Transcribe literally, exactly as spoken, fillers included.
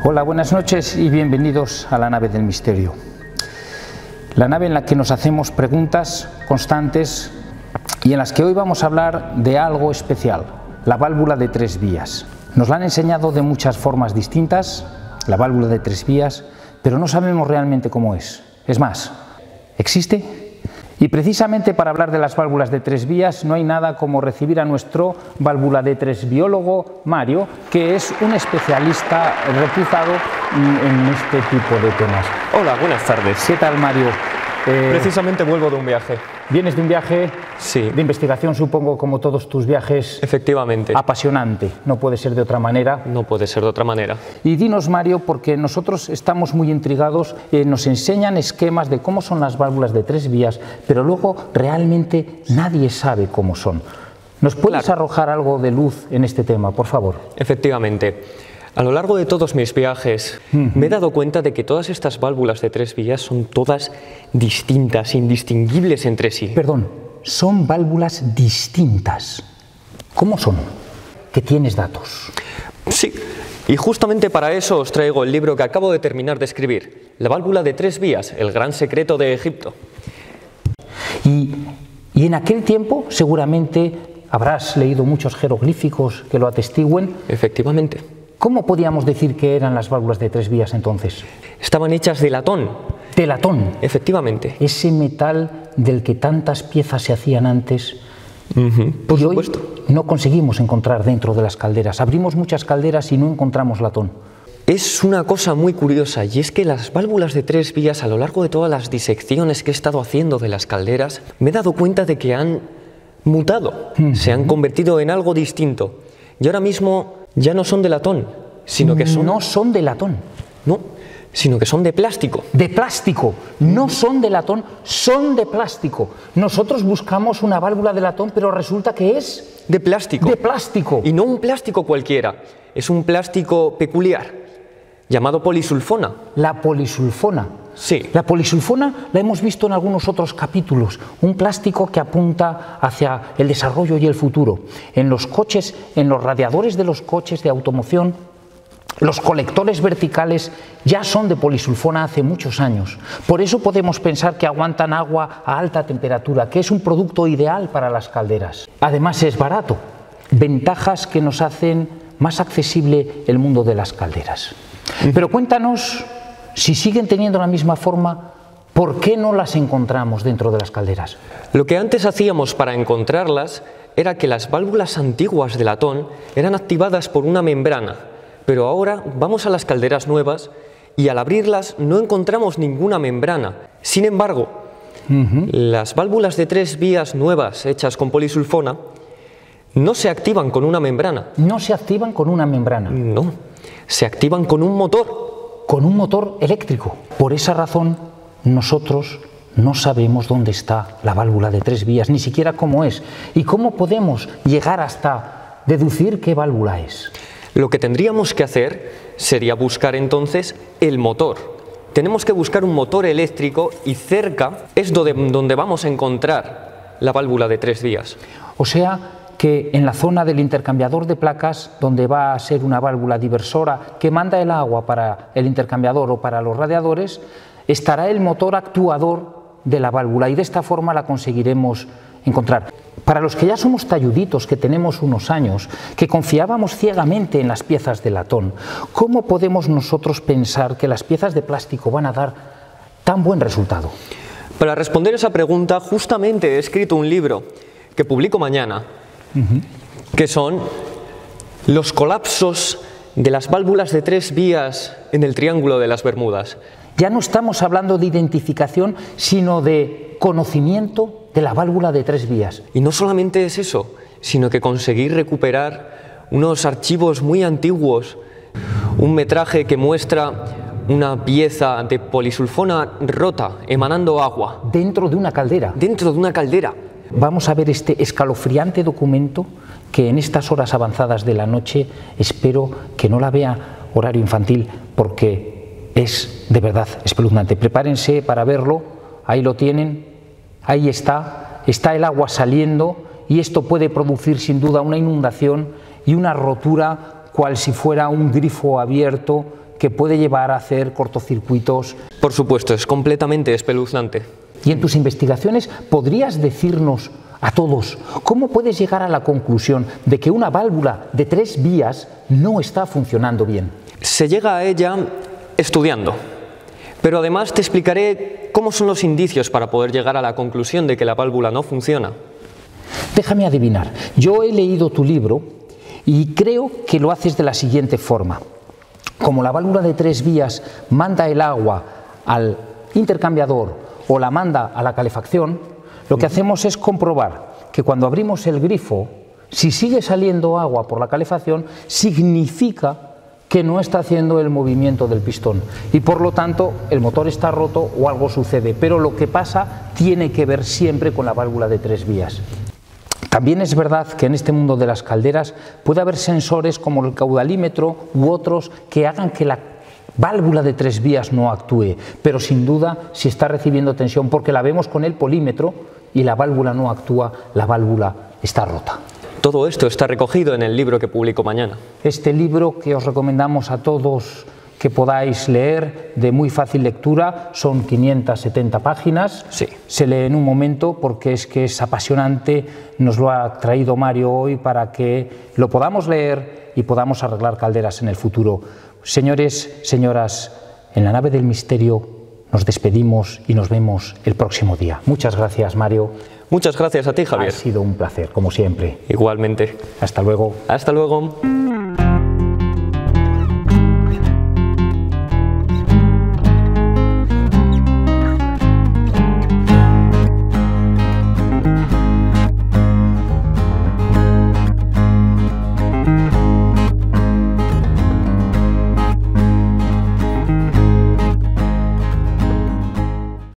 Hola, buenas noches y bienvenidos a la nave del misterio. La nave en la que nos hacemos preguntas constantes y en las que hoy vamos a hablar de algo especial, la válvula de tres vías. Nos la han enseñado de muchas formas distintas, la válvula de tres vías, pero no sabemos realmente cómo es. Es más, ¿existe? Y precisamente para hablar de las válvulas de tres vías no hay nada como recibir a nuestro válvula de tres biólogo, Mario, que es un especialista reputado en este tipo de temas. Hola, buenas tardes. ¿Qué tal, Mario? Eh, Precisamente vuelvo de un viaje. ¿Vienes de un viaje? Sí. De investigación, supongo, como todos tus viajes. Efectivamente. Apasionante, no puede ser de otra manera. No puede ser de otra manera. Y dinos, Mario, porque nosotros estamos muy intrigados, eh, nos enseñan esquemas de cómo son las válvulas de tres vías, pero luego realmente nadie sabe cómo son. ¿Nos puedes claro. arrojar algo de luz en este tema, por favor? Efectivamente. A lo largo de todos mis viajes uh-huh. me he dado cuenta de que todas estas válvulas de tres vías son todas distintas, indistinguibles entre sí. Perdón, son válvulas distintas. ¿Cómo son? ¿Que tienes datos? Sí, y justamente para eso os traigo el libro que acabo de terminar de escribir, La válvula de tres vías, el gran secreto de Egipto. Y, y en aquel tiempo seguramente habrás leído muchos jeroglíficos que lo atestiguen. Efectivamente. ¿Cómo podíamos decir que eran las válvulas de tres vías entonces? Estaban hechas de latón. ¿De latón? Efectivamente. Ese metal del que tantas piezas se hacían antes. Uh-huh. Por y supuesto. Hoy no conseguimos encontrar dentro de las calderas. Abrimos muchas calderas y no encontramos latón. Es una cosa muy curiosa, y es que las válvulas de tres vías, a lo largo de todas las disecciones que he estado haciendo de las calderas, me he dado cuenta de que han mutado, uh-huh. se han convertido en algo distinto. Y ahora mismo ya no son de latón, sino que son... No son de latón. No, sino que son de plástico. De plástico. No son de latón, son de plástico. Nosotros buscamos una válvula de latón, pero resulta que es... De plástico. De plástico. Y no un plástico cualquiera, es un plástico peculiar, llamado polisulfona. La polisulfona. Sí. La polisulfona la hemos visto en algunos otros capítulos, un plástico que apunta hacia el desarrollo y el futuro. En los coches, en los radiadores de los coches de automoción, los colectores verticales ya son de polisulfona hace muchos años. Por eso podemos pensar que aguantan agua a alta temperatura, que es un producto ideal para las calderas. Además es barato, ventajas que nos hacen más accesible el mundo de las calderas. Pero cuéntanos... Si siguen teniendo la misma forma, ¿por qué no las encontramos dentro de las calderas? Lo que antes hacíamos para encontrarlas era que las válvulas antiguas de latón eran activadas por una membrana, pero ahora vamos a las calderas nuevas y al abrirlas no encontramos ninguna membrana. Sin embargo, uh-huh. las válvulas de tres vías nuevas hechas con polisulfona no se activan con una membrana. ¿No se activan con una membrana? No, se activan con un motor. Con un motor eléctrico. Por esa razón, nosotros no sabemos dónde está la válvula de tres vías, ni siquiera cómo es. ¿Y cómo podemos llegar hasta deducir qué válvula es? Lo que tendríamos que hacer sería buscar entonces el motor. Tenemos que buscar un motor eléctrico y cerca es donde, donde vamos a encontrar la válvula de tres vías. O sea, que en la zona del intercambiador de placas, donde va a ser una válvula diversora que manda el agua para el intercambiador o para los radiadores, estará el motor actuador de la válvula y de esta forma la conseguiremos encontrar. Para los que ya somos talluditos, que tenemos unos años, que confiábamos ciegamente en las piezas de latón, ¿cómo podemos nosotros pensar que las piezas de plástico van a dar tan buen resultado? Para responder esa pregunta, justamente he escrito un libro que publico mañana, Uh-huh. que son los colapsos de las válvulas de tres vías en el Triángulo de las Bermudas. Ya no estamos hablando de identificación, sino de conocimiento de la válvula de tres vías. Y no solamente es eso, sino que conseguir recuperar unos archivos muy antiguos, un metraje que muestra una pieza de polisulfona rota, emanando agua. Dentro de una caldera. Dentro de una caldera. Vamos a ver este escalofriante documento que en estas horas avanzadas de la noche espero que no la vea horario infantil porque es de verdad espeluznante. Prepárense para verlo, ahí lo tienen, ahí está, está el agua saliendo y esto puede producir sin duda una inundación y una rotura cual si fuera un grifo abierto que puede llevar a hacer cortocircuitos. Por supuesto, es completamente espeluznante. Y en tus investigaciones, ¿podrías decirnos a todos cómo puedes llegar a la conclusión de que una válvula de tres vías no está funcionando bien? Se llega a ella estudiando, pero además te explicaré cómo son los indicios para poder llegar a la conclusión de que la válvula no funciona. Déjame adivinar, yo he leído tu libro y creo que lo haces de la siguiente forma. Como la válvula de tres vías manda el agua al intercambiador o la manda a la calefacción, lo que hacemos es comprobar que cuando abrimos el grifo, si sigue saliendo agua por la calefacción, significa que no está haciendo el movimiento del pistón y por lo tanto el motor está roto o algo sucede, pero lo que pasa tiene que ver siempre con la válvula de tres vías. También es verdad que en este mundo de las calderas puede haber sensores como el caudalímetro u otros que hagan que la válvula de tres vías no actúe, pero sin duda si está recibiendo tensión porque la vemos con el polímetro y la válvula no actúa, la válvula está rota. Todo esto está recogido en el libro que publico mañana. Este libro que os recomendamos a todos que podáis leer, de muy fácil lectura, son quinientas setenta páginas. Sí. Se lee en un momento porque es que es apasionante, nos lo ha traído Mario hoy para que lo podamos leer y podamos arreglar calderas en el futuro. Señores, señoras, en la nave del misterio nos despedimos y nos vemos el próximo día. Muchas gracias, Mario. Muchas gracias a ti, Javier. Ha sido un placer, como siempre. Igualmente. Hasta luego. Hasta luego.